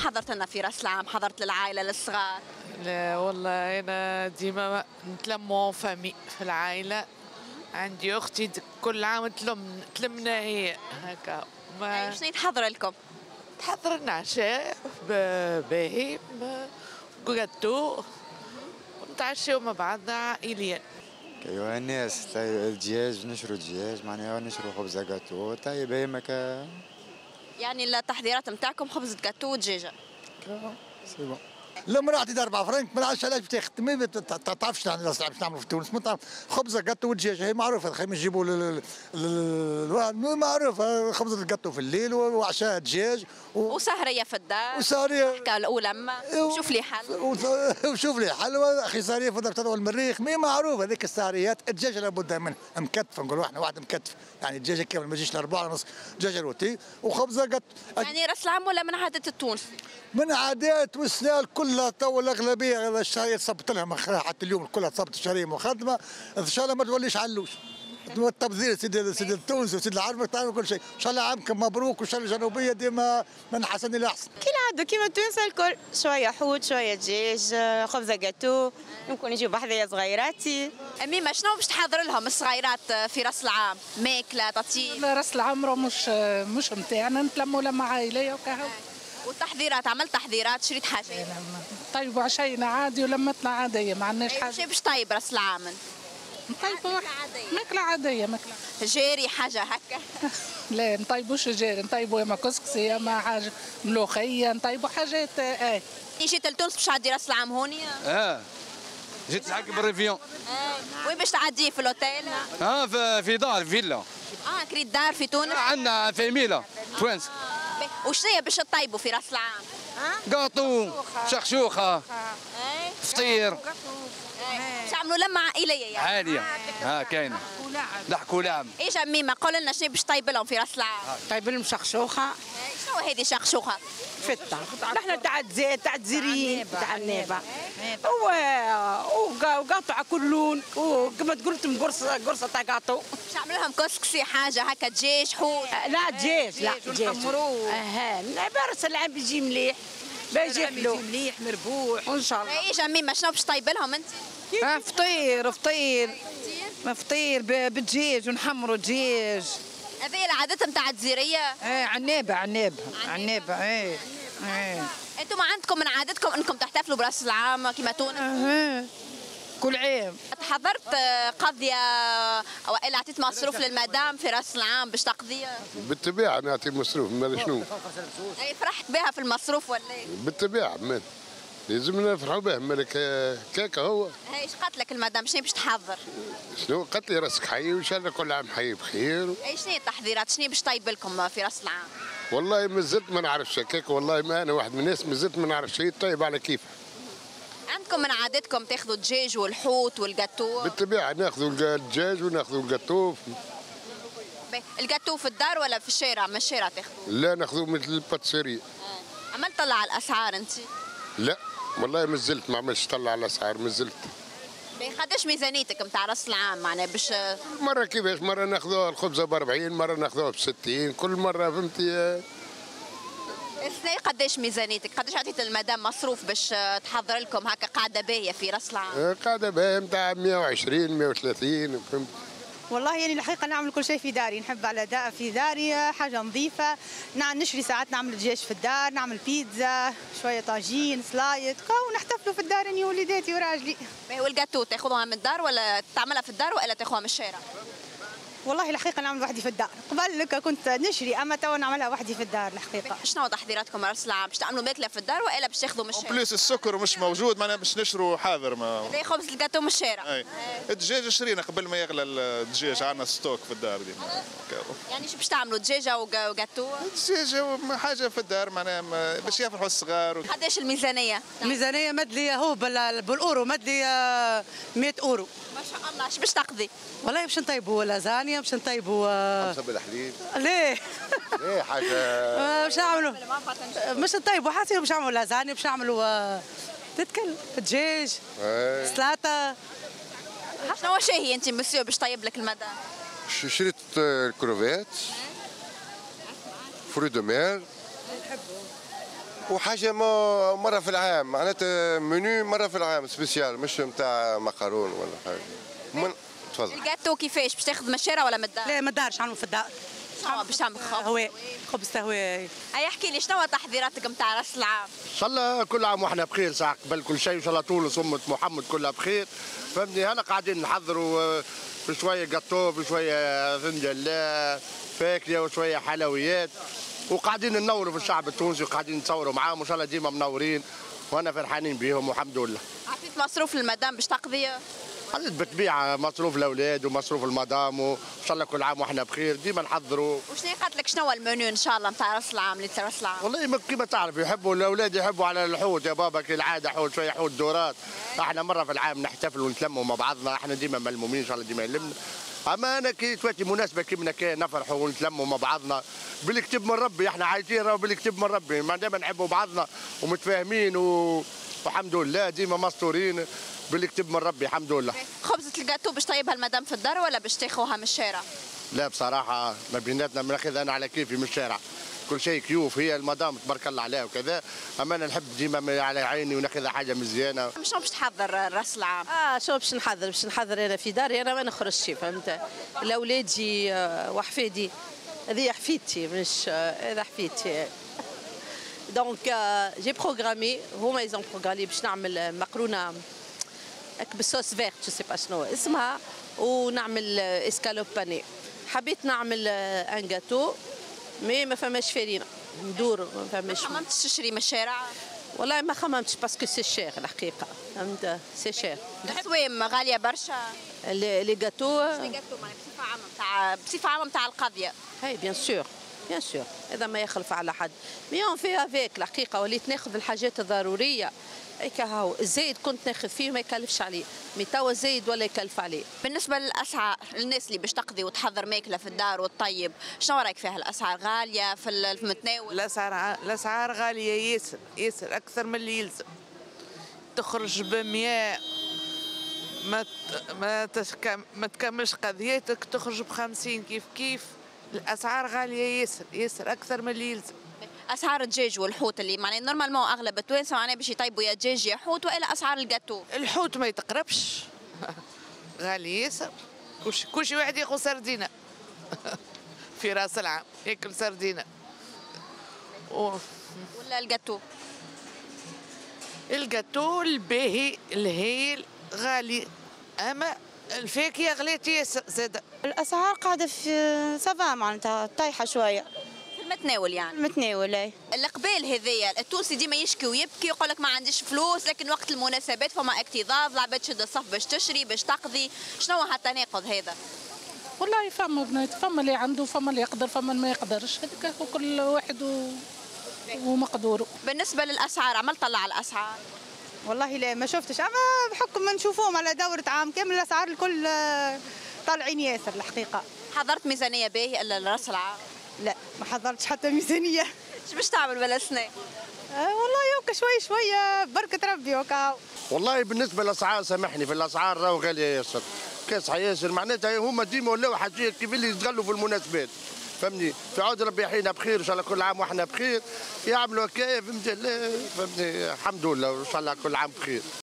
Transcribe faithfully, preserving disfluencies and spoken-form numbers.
حضرت لنا في راس العام؟ حضرت للعائلة للصغار؟ لا والله أنا ديما نتلموا فامي في العائلة. عندي أختي كل عام تلم تلمنا هي هكا. ما شنو يتحضر لكم؟ تحضر لنا عشاء باهي وغاتو ونتعشاو مع بعضنا عائليا. ايوا الناس الدجاج نشرو الدجاج معناها نشرو خبز غاتو طيب هي ماكا. يعني التحضيرات نتاعكم خبز غاتو ودجاجة. سي بون. لما رحت أربعة فرنك ما نعرفش علاش تاخذ ما تعرفش باش نعملوا في تونس ما خبز الجاتو والدجاج هي معروفه خلينا نجيبوا معروف خبز الجاتو في الليل وعشاء دجاج وسهريه في الدار وسهريه حكا الاولى ما شوف لي حل وشوف لي حل اخي سهريه في الدار تدعو المريخ ما معروف هذيك السهريات الدجاج لابد منه مكتف نقولوا احنا واحد مكتف يعني الدجاجه كامل ما يجيش الاربعه ونص دجاجه روتي وخبز جاتو. يعني راس العام ولا من عاده التونس؟ من عادات والسنال كلها تو الاغلبيه الشهريه تصبت لها حتى اليوم كلها تصبت الشهريه مخدمه ان شاء الله ما توليش علوش. التبذير سيدي سيدي التونسي وسيدي العرب تعمل كل شيء، ان شاء الله عامكم مبروك وان شاء الله الجنوبيه ديما من حسن الى احسن. كي العاده كيما التونس الكل شويه حوت شويه دجاج خبزه جاتو يمكن يجيو بحذايا صغيراتي. أميمة شنو باش تحضر لهم الصغيرات في راس العام؟ ماكله تطيب؟ راس العام مش مش نتاعنا نتلموا لما عائليه وكهو. والتحضيرات عملت تحضيرات شريت حاجات؟ طيبوا عشينا عادي ولمتنا عاديه ما عندناش حاجه. شي باش طيب راس العام؟ نطيبوا ماكله عاديه ماكله جاري حاجه هكا؟ لا نطيبوش جاري نطيبوا يا ما كسكسي يا ما حاجه ملوخيه نطيبوا حاجات. اه جيت لتونس باش تعدي راس العام هوني؟ اه جيت لحق بالريفيون. اه وين باش تعديه في الاوتيل؟ اه في, في دار فيلا. اه كريت دار في تونس؟ عندنا في ميلا توانس. آه. وشنو باش تطيبوا في راس العام؟ قاطو شخشوخه فطير. تعملوا لمة عائلية يعني؟ عالية ها كاينة ضحك ولعب. ايش أميمة قول لنا شنو باش طيب لهم في راس العام؟ طيب لهم شخشوخة. شنو هذه شخشوخة؟ فتة نحن تاع زيت تاع زيرين تاع النيبة وقاطع كل لون وكما تقول انتم قرصة قرصة تاع قاطو. باش تعملوا لهم كسكسي حاجة هكا دجاج حوت؟ لا دجاج لا دجاج نحمروه. اها بارس العام بيجي مليح بيجي حلو مليح مربوح وان شاء الله. ايش أميمة شنو باش طيب لهم أنت؟ آه فطير فطير فطير بالدجاج ونحمروا دجاج. هذه العادات نتاع الجزيرية؟ ايه عنابة عنابة عنابة ايه ايه. انتم ما عندكم من عادتكم انكم تحتفلوا براس العام كيما تونس؟ اها كل عام. حضرت قضية او الا عطيت مصروف للمدام في راس العام باش تقضيها؟ بالطبيعة نعطي مصروف مال شنو؟ اي فرحت بها في المصروف ولا ايه؟ بالطبيعة مال لازمنا نفرحوا به مالك كاكا هو. ايش قالت لك المدام شنو باش تحضر؟ شنو قالت لي راسك حي وان شاء الله كل عام حي بخير. اي شنو هي التحضيرات؟ شنو باش طيب لكم في راس العام؟ والله مازلت ما نعرفش هكاك والله ما انا واحد من الناس مازلت ما نعرف شيء طيب على كيف. عندكم من عادتكم تاخذوا الدجاج والحوت والجاتو؟ بالطبيعة ناخذوا الدجاج وناخذوا الجاتو. الجاتو في الدار ولا في الشارع؟ من الشارع تاخذوه؟ لا ناخذوه مثل الباتسيري. آه. عملت طلع على الاسعار انت؟ لا والله ما زلت ما عملتش طلع على الاسعار ما زلت. قداش ميزانيتك نتاع راس العام معناها باش؟ مرة كيفاش مرة ناخذوها الخبزة ب أربعين مرة ناخذوها ب ستين كل مرة فهمتي. السنة قداش ميزانيتك؟ قداش عطيت المدام مصروف باش تحضر لكم هكا قاعدة باهية في راس العام؟ قاعدة باهية نتاع مية وعشرين مية وثلاثين فهمت. والله يعني الحقيقه نعمل كل شيء في داري نحب على داء في داري حاجه نظيفه. نعم نشري ساعات نعمل دجاج في الدار نعمل بيتزا شويه طاجين سلايط ونحتفلوا في الدار اني وليداتي وراجلي. والجاتو تاخذوها من الدار ولا تعملها في الدار ولا تاخذوها من الشارع؟ والله الحقيقه نعمل وحدي في الدار قبل لك كنت نشري اما تو نعملها وحدي في الدار الحقيقه. شنو تحضيراتكم راس العام؟ باش تعملوا ماكله في الدار ولا باش تاخذوا من الشارع؟ بليس السكر مش موجود معناها باش نشروا حاضر ما هذا خبز الجاتو من الشارع. اي الدجاج شرينا قبل ما يغلى الدجاج عندنا ستوك في الدار ديما. يعني شو باش تعملوا دجاجه وجاتو؟ الدجاج حاجه في الدار معناها باش يفرحوا الصغار. قداش الميزانيه؟ الميزانيه مدلي هو بالاورو مدلي مئة اورو. ما شاء الله. ايش باش تقضي؟ والله باش نطيبوا لازانيا باش نطيبوا خمسة بالحليب. ليه؟ ليه حاجة باش نعملوا باش نطيبوا حاسين باش نعملوا لازانيا باش نعملوا تتكل دجاج سلطة. شنو شاهي انت مسيو باش طيب لك المدام؟ شريت الكروفيت فري دو مير وحاجه ما مره في العام، معناتها منيو مره في العام سبيسيال، مش نتاع مقارون ولا حاجه. من تفضل. الجاتو كيفاش باش تاخذ من الشارع ولا من الدار؟ لا ما الدار نعملوا في الدار. شنو باش تعمل خبز؟ هواء خبز تهويه. اي احكي لي شنو تحضيراتك نتاع راس العام؟ ان شاء الله كل عام واحنا بخير، ساعه قبل كل شيء ان شاء الله تونس امه محمد كلها بخير. فهمني هلا قاعدين نحضروا في شويه جاتو، في شويه فنجان فاكهه وشويه حلويات، وقاعدين ننوروا في الشعب التونسي وقاعدين نتصوروا معاهم، وان شاء الله ديما منورين وانا فرحانين بهم والحمد لله. عطيت مصروف للمدام باش تقضي؟ حطيت بالطبيعه مصروف الاولاد ومصروف المدام، وان شاء الله كل عام واحنا بخير ديما نحضروا. وشنو قالت لك شنو المنيو ان شاء الله نتاع راس العام اللي راس العام؟ والله كيما تعرف يحبوا الاولاد يحبوا على الحوت يا بابا كالعاده، حوت شويه حوت دورات. احنا مره في العام نحتفلوا ونتلموا مع بعضنا، احنا ديما ملمومين ان شاء الله ديما يلمنا. اما انا كي تواتي مناسبه كيما كان نفرحوا ونتلموا مع بعضنا بالكتب من ربي، احنا عايشين راهو بالكتب من ربي، ما دائما نحبوا بعضنا ومتفاهمين و... والحمد لله ديما مستورين بالكتب من ربي الحمد لله. خبزة الجاتو باش طيبها المدام في الدار ولا باش تاخوها من الشارع؟ لا بصراحه ما بيناتنا بناخذها انا على كيفي من الشارع، كل شيء كيوف، هي المدام تبارك الله عليها وكذا، اما انا نحب ديما على عيني وناخذها حاجه مزيانه. شنو باش تحضر راس العام؟ اه شنو باش نحضر؟ باش نحضر انا في داري، انا ما نخرجش فهمت، لاولادي وحفيدي، هذه حفيدتي مش هذا حفيدتي. دونك جي بروغرامي، هما يزون بروغرامي باش نعمل مقرونه بالصوص فيرت، جو سي با شنو اسمها، ونعمل اسكالوب باني. حبيت نعمل ان جاتو مي ما فماش فارينه، ندور ما فماش. ما خممتش تشري من الشارع؟ والله ما خممتش باسكو سي شير الحقيقه، فهمت سي شير. الاسوام غاليه برشا. لي جاتو لي جاتو بصفه عامه نتاع بصفه عامه نتاع القضيه. هاي بيان سور بيان سور، هذا ما يخلف على حد، مي اون في افيك الحقيقه، وليت ناخذ الحاجات الضروريه. هيك هاو الزايد كنت ناخذ فيه ما يكلفش عليه، مي توا زايد ولا يكلف عليه. بالنسبه للاسعار، الناس اللي باش تقضي وتحضر ماكله في الدار وتطيب، شنو رايك فيها؟ الاسعار غاليه في المتناول؟ الاسعار الاسعار غاليه ياسر ياسر، اكثر من اللي يلزم. تخرج ب مية ما ما تكم ما تكملش قضيتك، تخرج ب خمسين كيف كيف. الاسعار غاليه ياسر ياسر اكثر من اللي يلزم. اسعار الدجاج والحوت اللي معناها نورمالمون اغلب التوانسه معناها باش يطيبوا يا دجاج يا حوت، والا اسعار الجاتو؟ الحوت ما يتقربش غالي ياسر، كل شي واحد ياخذ سردينه في راس العام ياكل سردينه. و... ولا الجاتو؟ الجاتو الباهي الهيل غالي، اما الفاكهه غلات ياسر زاده. الاسعار قاعده في سافا معناتها طايحه شويه. المتناول يعني المتناول اي. القبال هذايا التونسي ديما يشكي ويبكي ويقول لك ما عنديش فلوس، لكن وقت المناسبات فما اكتظاظ، العباد تشد الصف باش تشري باش تقضي، شنو هو التناقض هذا؟ والله فما بنات، فما اللي عنده، فما اللي يقدر، فما اللي ما يقدرش، هذاك كل واحد و... ومقدوره. بالنسبه للاسعار عمل طلع الاسعار؟ والله لا ما شفتش، اما بحكم ما نشوفوهم على دوره عام كامل الاسعار الكل طالعين ياسر الحقيقه. حضرت ميزانيه باهيه الا لراس العام؟ لا ما حضرتش حتى ميزانيه. ايش باش تعمل بالسنه؟ آه والله يوكا شوي شويه بركه ربي وكا. والله بالنسبه للاسعار سامحني، في الاسعار راهو غاليه ياسر، كاسحه ياسر، معناتها هما ديما ولاو حاجات كيف اللي يتغلوا في المناسبات، فهمني؟ في عود ربي يحيينا بخير ان شاء الله كل عام واحنا بخير، يعملوا هكايا فهمت؟ فهمتني؟ الحمد لله وان شاء الله كل عام بخير.